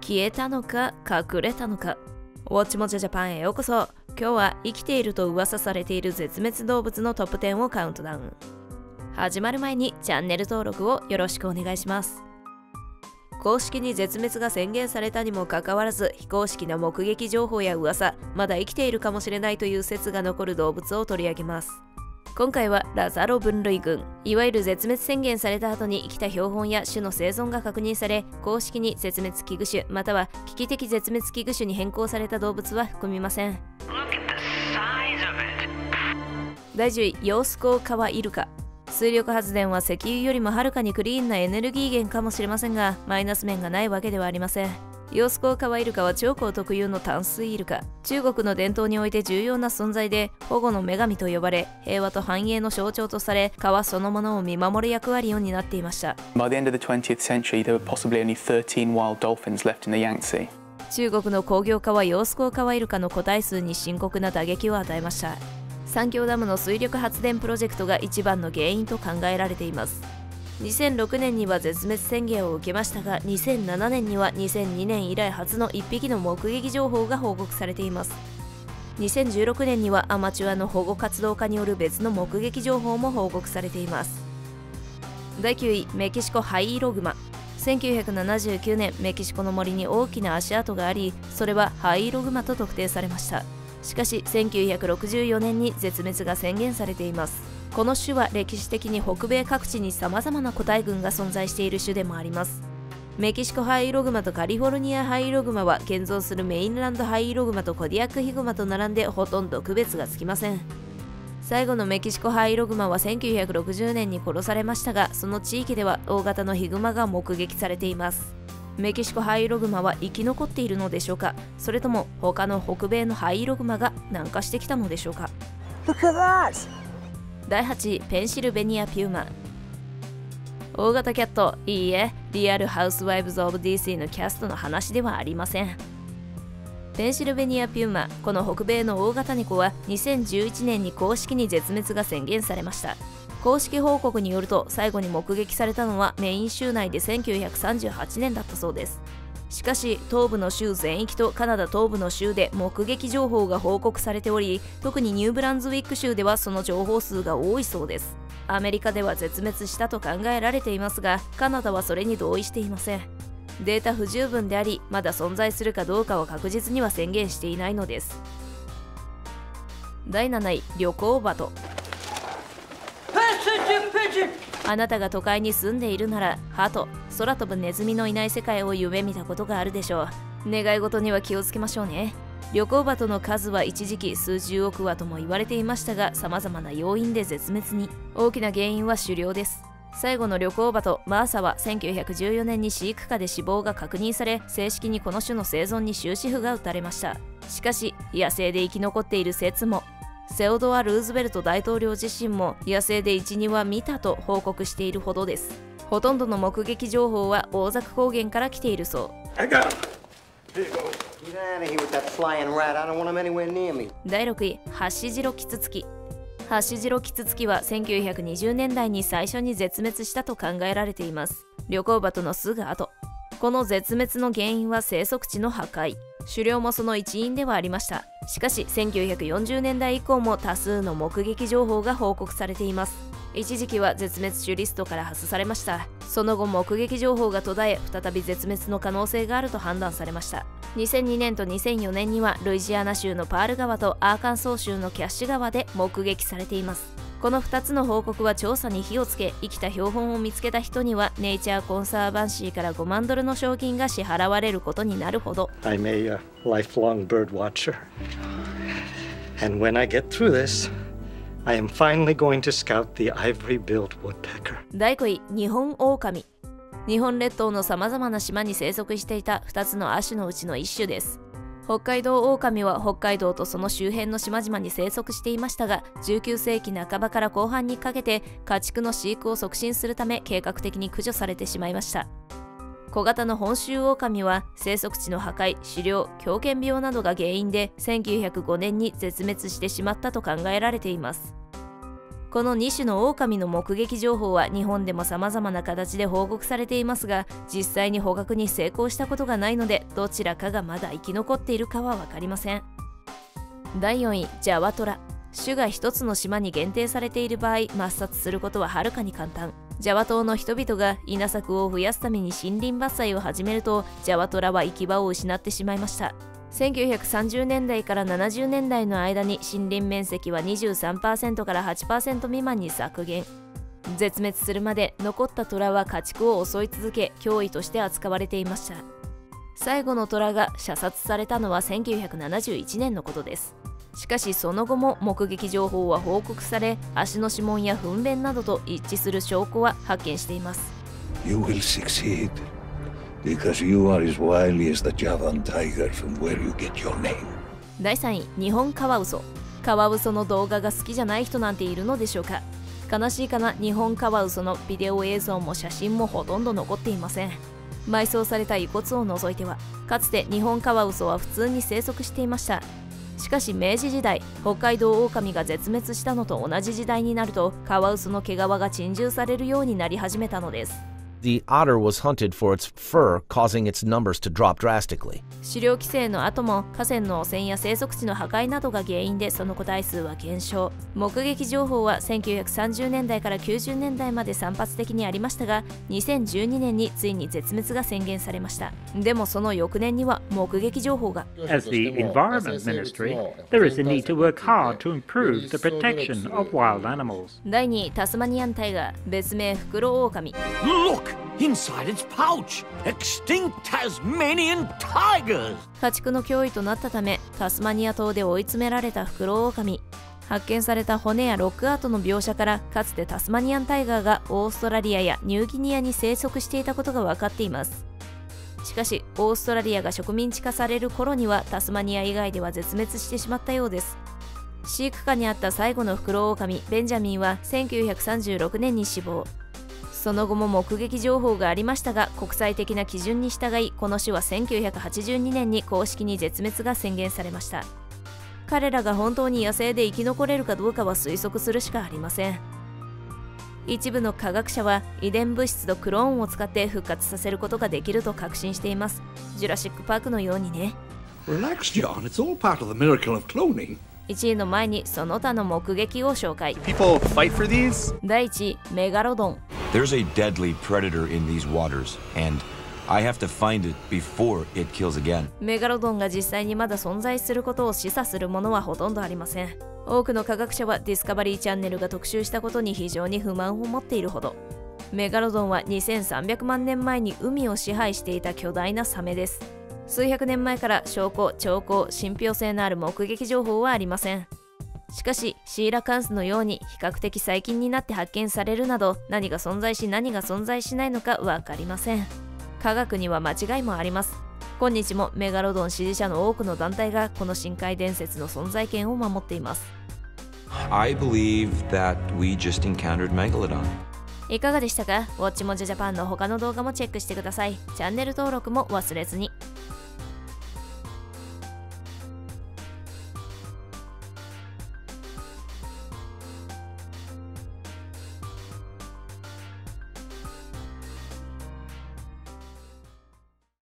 消えたのか隠れたのか。ウォッチモチャジャパンへようこそ。今日は生きていると噂されている絶滅動物のトップ10をカウントダウン。始まる前にチャンネル登録をよろしくお願いします。公式に絶滅が宣言されたにもかかわらず、非公式な目撃情報や噂、まだ生きているかもしれないという説が残る動物を取り上げます。今回はラザロ分類群、いわゆる絶滅宣言された後に生きた標本や種の生存が確認され、公式に絶滅危惧種または危機的絶滅危惧種に変更された動物は含みません。第10位、ヨースコウカワイルカ。水力発電は石油よりもはるかにクリーンなエネルギー源かもしれませんが、マイナス面がないわけではありません。ヨースコウカワイルカは長江特有の淡水イルカ。中国の伝統において重要な存在で、保護の女神と呼ばれ、平和と繁栄の象徴とされ、川そのものを見守る役割を担っていました。 By the end of the 20th century, there were possibly only 13 wild dolphins left in the Yangtze. 中国の工業化はヨースコウカワイルカの個体数に深刻な打撃を与えました。三峡ダムの水力発電プロジェクトが一番の原因と考えられています。2006年には絶滅宣言を受けましたが、2007年には2002年以来初の1匹の目撃情報が報告されています。2016年にはアマチュアの保護活動家による別の目撃情報も報告されています。第9位、メキシコハイイログマ。1979年、メキシコの森に大きな足跡があり、それはハイイログマと特定されました。しかし1964年に絶滅が宣言されています。この種は歴史的に北米各地に様々な個体群が存在している種でもあります。メキシコハイイログマとカリフォルニアハイイログマは現存するメインランドハイイログマとコディアックヒグマと並んでほとんど区別がつきません。最後のメキシコハイイログマは1960年に殺されましたが、その地域では大型のヒグマが目撃されています。メキシコハイイログマは生き残っているのでしょうか、それとも他の北米のハイイログマが南下してきたのでしょうか。第8位、ペンシルベニアピューマ。大型キャット、いいえ、リアルハウスワイブズ・オブ・DC のキャストの話ではありません。ペンシルベニアピューマ、この北米の大型猫は2011年に公式に絶滅が宣言されました。公式報告によると、最後に目撃されたのはメイン州内で1938年だったそうです。しかし東部の州全域とカナダ東部の州で目撃情報が報告されており、特にニューブランズウィック州ではその情報数が多いそうです。アメリカでは絶滅したと考えられていますが、カナダはそれに同意していません。データ不十分であり、まだ存在するかどうかは確実には宣言していないのです。第7位、旅行バト。あなたが都会に住んでいるなら、ハト、空飛ぶネズミのいない世界を夢見たことがあるでしょう。願い事には気をつけましょうね。旅行バトの数は一時期数十億羽とも言われていましたが、様々な要因で絶滅に。大きな原因は狩猟です。最後の旅行バト、マーサは1914年に飼育下で死亡が確認され、正式にこの種の生存に終止符が打たれました。しかし、野生で生き残っている説も。セオドア・ルーズベルト大統領自身も野生で 1,2 羽見たと報告しているほどです。ほとんどの目撃情報は大沢高原から来ているそう。第6位、ハシジロキツツキ。ハシジロキツツキは1920年代に最初に絶滅したと考えられています。旅行バトのすぐ後。この絶滅の原因は生息地の破壊。狩猟もその一因ではありました。しかし1940年代以降も多数の目撃情報が報告されています。一時期は絶滅種リストから外されました。その後目撃情報が途絶え、再び絶滅の可能性があると判断されました。2002年と2004年にはルイジアナ州のパール川とアーカンソー州のキャッシュ川で目撃されています。この2つの報告は調査に火をつけ、生きた標本を見つけた人にはネイチャーコンサーバンシーから5万ドルの賞金が支払われることになるほど。 I'm a lifelong bird watcher. And when I get through this, I am finally going to scout the ivory-billed woodpecker. 第5位、ニホンオオカミ。日本列島のさまざまな島に生息していた2つの亜種のうちの1種です。北海道オオカミは北海道とその周辺の島々に生息していましたが、19世紀半ばから後半にかけて家畜の飼育を促進するため計画的に駆除されてしまいました。小型の本州オオカミは生息地の破壊、狩猟、狂犬病などが原因で1905年に絶滅してしまったと考えられています。 この2種の狼の目撃情報は日本でも様々な形で報告されていますが、実際に捕獲に成功したことがないので、どちらかがまだ生き残っているかは分かりません。第4位、ジャワトラ。種が一つの島に限定されている場合、抹殺することははるかに簡単。ジャワ島の人々が稲作を増やすために森林伐採を始めると、ジャワトラは行き場を失ってしまいました。1930年代から70年代の間に森林面積は 23% から 8% 未満に削減。絶滅するまで残ったトラは家畜を襲い続け、脅威として扱われていました。最後のトラが射殺されたのは1971年のことです。しかしその後も目撃情報は報告され、足の指紋や糞便などと一致する証拠は発見しています。 You will succeed, because you are as wily as the Javan tiger from where you get your name. 第3位、日本カワウソ。カワウソの動画が好きじゃない人なんているのでしょうか。悲しいかな、日本カワウソのビデオ映像も写真もほとんど残っていません。埋葬された遺骨を除いては、かつて日本カワウソは普通に生息していました。しかし明治時代、北海道オオカミが絶滅したのと同じ時代になると、カワウソの毛皮が珍重されるようになり始めたのです。 The otter was hunted for its fur, causing its numbers to drop drastically. 狩猟規制の後も河川の汚染や生息地の破壊などが原因でその個体数は減少。目撃情報は1930年代から90年代まで散発的にありましたが、2012年についに絶滅が宣言されました。でもその翌年には目撃情報が。 As the Environment Ministry, there is a need to work hard to improve the protection of wild animals. 第2位、タスマニアンタイガー、別名フクロオオカミ。 Look! Inside its pouch! Extinct Tasmanian tigers! 家畜の脅威となったため、タスマニア島で追い詰められたフクロオオカミ。発見された骨やロックアートの描写から、かつてタスマニアンタイガーがオーストラリアやニューギニアに生息していたことが分かっています。しかし、オーストラリアが植民地化される頃にはタスマニア以外では絶滅してしまったようです。飼育下にあった最後のフクロオオカミ、ベンジャミンは1936年に死亡。その後も目撃情報がありましたが、国際的な基準に従い、この種は1982年に公式に絶滅が宣言されました。彼らが本当に野生で生き残れるかどうかは推測するしかありません。一部の科学者は遺伝物質とクローンを使って復活させることができると確信しています。ジュラシック・パークのようにね。 Relax, John. It's all part of the miracle of cloning. 1位の前にその他の目撃を紹介。 People fight for these? 第1位、メガロドン。 There's a deadly predator in these waters, and I have to find it before it kills again. メガロドンが実際にまだ存在することを示唆するものはほとんどありません。多くの科学者はディスカバリーチャンネルが特集したことに非常に不満を持っているほど。メガロドンは2300万年前に海を支配していた巨大なサメです。数百年前から証拠、兆候、信憑性のある目撃情報はありません。しかし、シーラカンスのように比較的最近になって発見されるなど、何が存在し何が存在しないのか分かりません。科学には間違いもあります。今日もメガロドン支持者の多くの団体がこの深海伝説の存在権を守っています。 I believe that we just encountered Megalodon. いかがでしたか？ウォッチモジャジャパンの他の動画もチェックしてください。チャンネル登録も忘れずに。